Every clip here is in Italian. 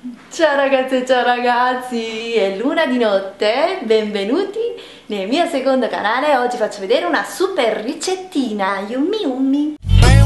Ciao ragazze e ciao ragazzi, è l'una di notte, benvenuti nel mio secondo canale. Oggi faccio vedere una super ricettina, yummy yummy.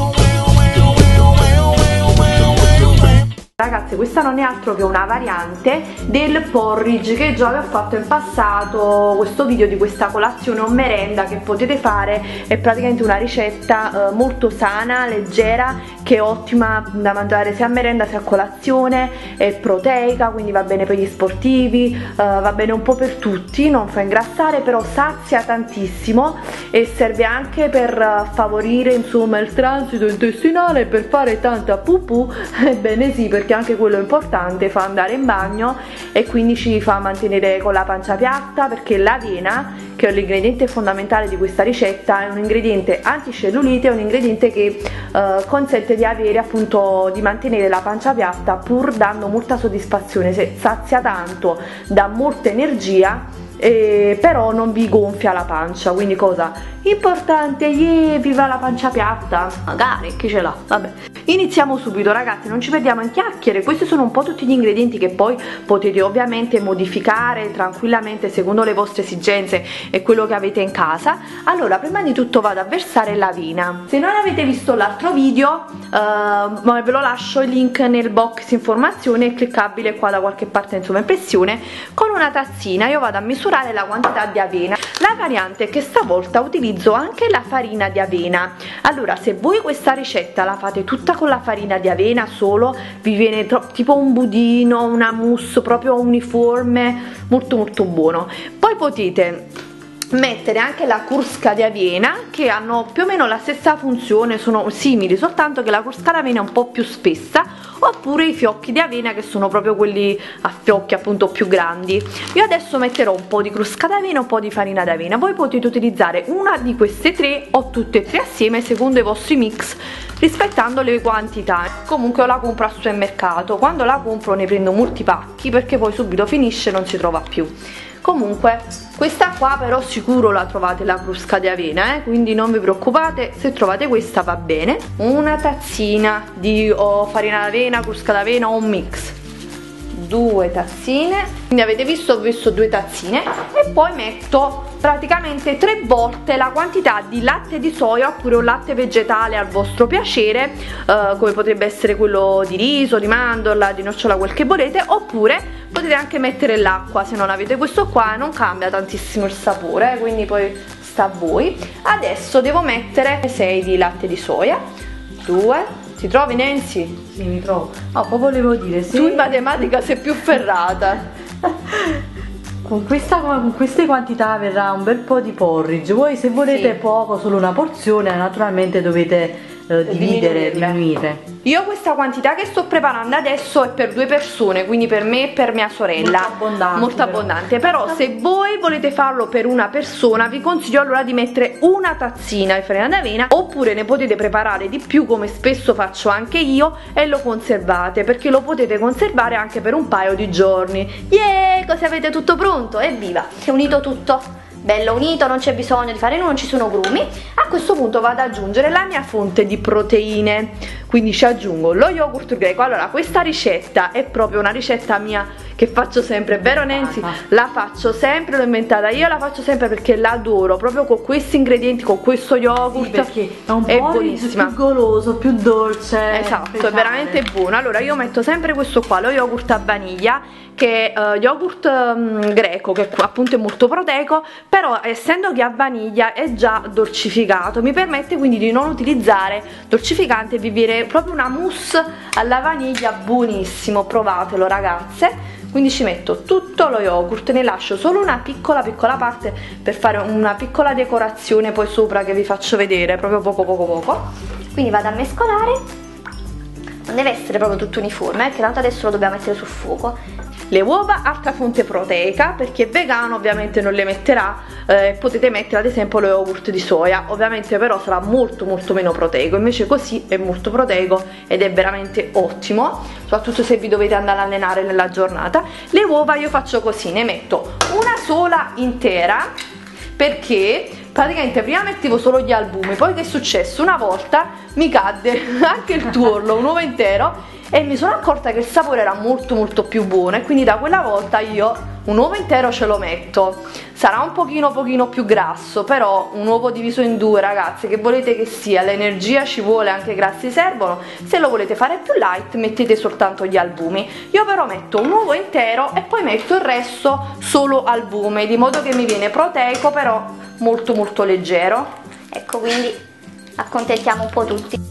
Ragazze, questa non è altro che una variante del porridge che già vi ho fatto in passato, questo video di questa colazione o merenda che potete fare. È praticamente una ricetta molto sana, leggera, che è ottima da mangiare sia a merenda sia a colazione, è proteica, quindi va bene per gli sportivi, va bene un po' per tutti, non fa ingrassare, però sazia tantissimo e serve anche per favorire insomma il transito intestinale, per fare tanta pupù. Ebbene sì, perché anche quello è importante, fa andare in bagno e quindi ci fa mantenere con la pancia piatta, perché l'avena, che è l'ingrediente fondamentale di questa ricetta, è un ingrediente anticellulite, è un ingrediente che consente di avere appunto, di mantenere la pancia piatta pur dando molta soddisfazione, sazia tanto, dà molta energia, però non vi gonfia la pancia, quindi cosa importante, viva la pancia piatta, magari chi ce l'ha. Vabbè, iniziamo subito ragazzi, non ci perdiamo in chiacchiere. Questi sono un po' tutti gli ingredienti che poi potete ovviamente modificare tranquillamente secondo le vostre esigenze e quello che avete in casa. Allora, prima di tutto vado a versare l'avena. Se non avete visto l'altro video, ve lo lascio il link nel box informazione, è cliccabile qua da qualche parte in sovraimpressione. Con una tazzina io vado a misurare la quantità di avena. La variante è che stavolta utilizzo anche la farina di avena. Allora, se voi questa ricetta la fate tutta con la farina di avena solo, vi viene tipo un budino, una mousse proprio uniforme, molto molto buono. Poi potete mettere anche la crusca di avena, che hanno più o meno la stessa funzione, sono simili, soltanto che la crusca d'avena è un po' più spessa, oppure i fiocchi di avena, che sono proprio quelli a fiocchi appunto più grandi. Io adesso metterò un po' di crusca d'avena e un po' di farina d'avena. Voi potete utilizzare una di queste tre o tutte e tre assieme secondo i vostri mix, rispettando le quantità. Comunque io la compro al supermercato, quando la compro ne prendo molti pacchi perché poi subito finisce e non si trova più. Comunque questa qua però sicuro la trovate, la crusca di avena, quindi non vi preoccupate, se trovate questa va bene. Una tazzina di farina d'avena, crusca d'avena o un mix, 2 tazzine, quindi avete visto, ho messo 2 tazzine, e poi metto praticamente 3 volte la quantità di latte di soia oppure un latte vegetale al vostro piacere, come potrebbe essere quello di riso, di mandorla, di nocciola, quel che volete, oppure potete anche mettere l'acqua se non avete questo qua, non cambia tantissimo il sapore, quindi poi sta a voi. Adesso devo mettere 6 di latte di soia, 2. Ti trovi Nancy? Sì, mi trovo. Oh, poi volevo dire, se tu in matematica sei più ferrata. con queste quantità verrà un bel po' di porridge. Voi se volete poco, solo una porzione, naturalmente dovete diminuire. Io questa quantità che sto preparando adesso è per 2 persone, quindi per me e per mia sorella, molto abbondante, però se voi volete farlo per una persona vi consiglio allora di mettere una tazzina di farina d'avena, oppure ne potete preparare di più come spesso faccio anche io e lo conservate, perché lo potete conservare anche per un paio di giorni. Così avete tutto pronto, evviva, si è unito tutto bello unito, non c'è bisogno di fare nulla, non ci sono grumi. A questo punto vado ad aggiungere la mia fonte di proteine, quindi ci aggiungo lo yogurt greco. Allora, questa ricetta è proprio una ricetta mia che faccio sempre, vero Nancy? La faccio sempre, l'ho inventata io, la faccio sempre perché l'adoro, proprio con questi ingredienti, con questo yogurt, sì, perché è un è po' buonissima, più goloso, più dolce, esatto, speciale. È veramente buono. Allora io metto sempre questo qua, lo yogurt a vaniglia, che è yogurt greco, che appunto è molto proteico, però essendo che a vaniglia è già dolcificato, mi permette quindi di non utilizzare dolcificante e vi viene proprio una mousse alla vaniglia buonissimo, provatelo ragazze. Quindi ci metto tutto lo yogurt, ne lascio solo una piccola parte per fare una piccola decorazione poi sopra, che vi faccio vedere, proprio poco. Quindi vado a mescolare, non deve essere proprio tutto uniforme, perché tanto adesso lo dobbiamo mettere sul fuoco. Le uova, altra fonte proteica, per chi è vegano ovviamente non le metterà, potete mettere ad esempio lo yogurt di soia, ovviamente però sarà molto meno proteico, invece così è molto proteico ed è veramente ottimo, soprattutto se vi dovete andare a allenare nella giornata. Le uova io faccio così, ne metto una sola intera, perché praticamente prima mettevo solo gli albumi, poi che è successo? Una volta mi cadde anche il tuorlo, un uovo intero, e mi sono accorta che il sapore era molto più buono, e quindi da quella volta io un uovo intero ce lo metto. Sarà un pochino più grasso, però un uovo diviso in due, ragazzi, che volete che sia, l'energia ci vuole, anche i grassi servono. Se lo volete fare più light mettete soltanto gli albumi. Io però metto un uovo intero e poi metto il resto solo albume, di modo che mi viene proteico però molto leggero. Ecco, quindi accontentiamo un po' tutti.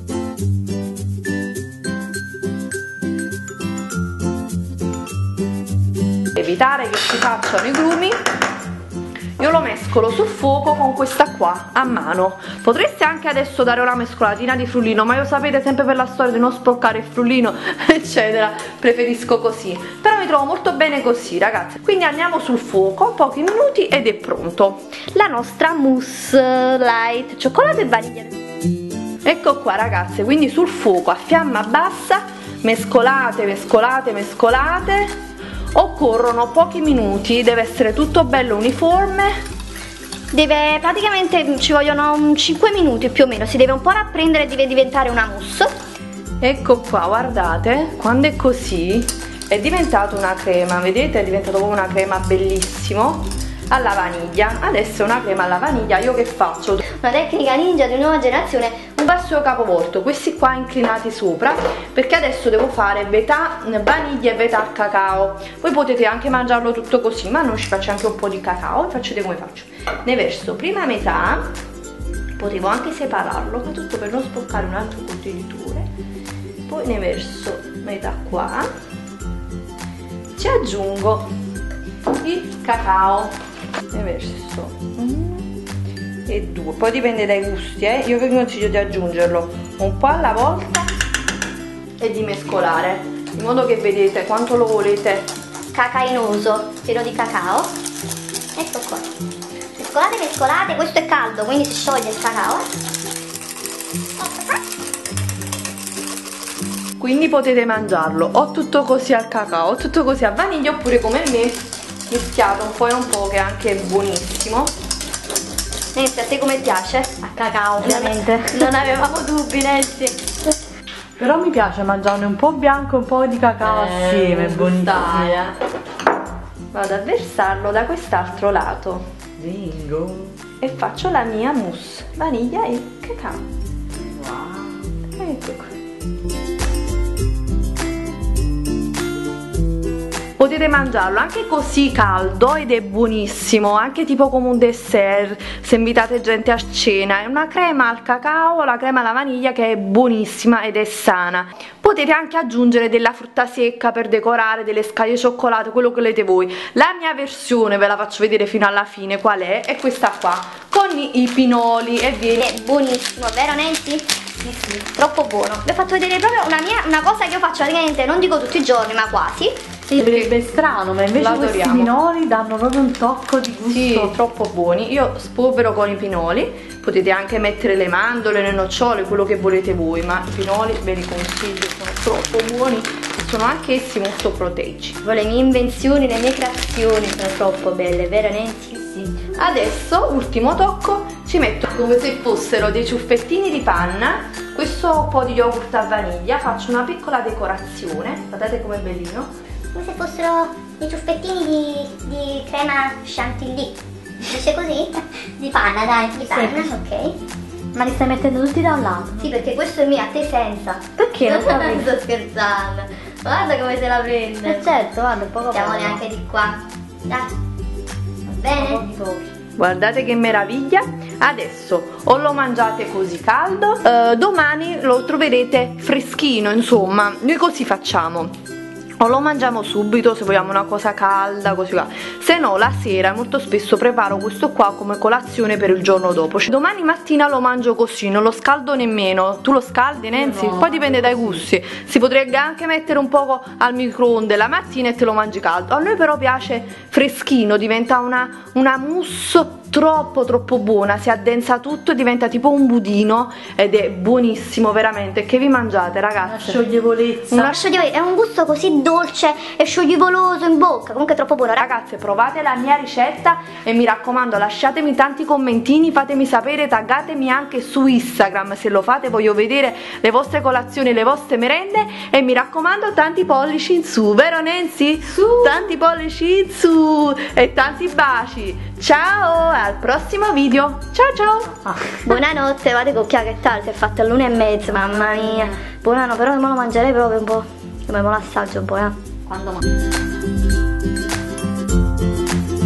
Evitare che si facciano i grumi, io lo mescolo sul fuoco con questa qua a mano. Potreste anche adesso dare una mescolatina di frullino, ma io sapete, sempre per la storia di non sporcare il frullino eccetera, preferisco così, però mi trovo molto bene così, ragazzi. Quindi andiamo sul fuoco, pochi minuti ed è pronto La nostra mousse light cioccolato e vaniglia. Ecco qua, ragazze, quindi sul fuoco a fiamma bassa mescolate. Occorrono pochi minuti, deve essere tutto bello uniforme. Praticamente ci vogliono 5 minuti più o meno, si deve un po' rapprendere e deve diventare una mousse. Ecco qua, guardate, quando è così è diventata una crema, vedete, è diventato come una crema bellissimo alla vaniglia. Adesso è una crema alla vaniglia. Io che faccio? Una tecnica ninja di nuova generazione. Un passo capovolto, questi qua inclinati sopra, perché adesso devo fare metà vaniglia e metà cacao. Voi potete anche mangiarlo tutto così, ma noi ci faccio anche un po' di cacao. Faccio vedere come faccio. Ne verso prima metà, potevo anche separarlo, ma tutto per non sporcare un altro contenitore. Poi ne verso metà qua, ci aggiungo il cacao, ne verso 1 e 2, poi dipende dai gusti, io vi consiglio di aggiungerlo un po' alla volta e di mescolare, in modo che vedete quanto lo volete cacainoso, pieno di cacao. Ecco qua, mescolate, questo è caldo quindi si scioglie il cacao. Quindi potete mangiarlo o tutto così al cacao o tutto così a vaniglia, oppure come me mischiato un po' e un po', che è anche buonissimo. Nancy, a te come piace? A cacao, ovviamente. Non avevamo dubbi, Nancy. Però mi piace mangiarne un po' bianco e un po' di cacao assieme, è buonissimo. Vado a versarlo da quest'altro lato. Bingo. E faccio la mia mousse vaniglia e cacao. Wow. Ecco qua. Potete mangiarlo anche così caldo ed è buonissimo, anche tipo come un dessert se invitate gente a cena. È una crema al cacao, la crema alla vaniglia che è buonissima ed è sana. Potete anche aggiungere della frutta secca per decorare, delle scaglie di cioccolato, quello che volete voi. La mia versione ve la faccio vedere fino alla fine qual è questa qua, con i pinoli, e viene è buonissimo, vero Nancy? Sì, troppo buono. Vi ho fatto vedere proprio una cosa che io faccio praticamente, non dico tutti i giorni ma quasi. Sarebbe strano, ma invece questi pinoli danno proprio un tocco di gusto. Sì, troppo buoni. Io spolvero con i pinoli, potete anche mettere le mandorle, le nocciole, quello che volete voi, ma i pinoli ve li consiglio, sono troppo buoni e sono anche essi molto proteici. Le mie invenzioni, le mie creazioni sono troppo belle, vero Nancy? Sì. Adesso, ultimo tocco, ci metto come se fossero dei ciuffettini di panna, questo po' di yogurt a vaniglia, faccio una piccola decorazione, guardate com'è bellino. Come se fossero i ciuffettini di crema chantilly. Dice così? Di panna, dai, di panna, ok. Ma li stai mettendo tutti da un lato? Sì, perché questo è mio, a te senza. Perché? Non sto scherzando. Guarda come se la prende. Certo, guarda, un po'. Mettiamo neanche di qua. Dai. Va bene? Guardate che meraviglia. Adesso o lo mangiate così caldo, domani lo troverete freschino, insomma. Noi così facciamo. O lo mangiamo subito se vogliamo una cosa calda, così va. Se no la sera molto spesso preparo questo qua come colazione per il giorno dopo. Domani mattina lo mangio così, non lo scaldo nemmeno. Tu lo scaldi, Nancy? No. Poi dipende dai gusti. Si potrebbe anche mettere un poco al microonde la mattina e te lo mangi caldo. A noi però piace freschino, diventa una mousse troppo buona, si addensa tutto e diventa tipo un budino ed è buonissimo veramente. Che vi mangiate, ragazzi? Una scioglievolezza. Una scioglievolezza, è un gusto così dolce e scioglivoloso in bocca, comunque troppo buono. Ragazze, provate la mia ricetta e mi raccomando lasciatemi tanti commentini, fatemi sapere, taggatemi anche su Instagram se lo fate, voglio vedere le vostre colazioni, le vostre merende, e mi raccomando tanti pollici in su, vero Nancy? Su. Tanti pollici in su e tanti baci. Ciao, al prossimo video. Ciao ciao. Buonanotte, guardate cocchia che tal, si è fatta all'1:30, mamma mia. Buonanotte, però me lo mangerei proprio un po'. Me lo assaggio un po', Quando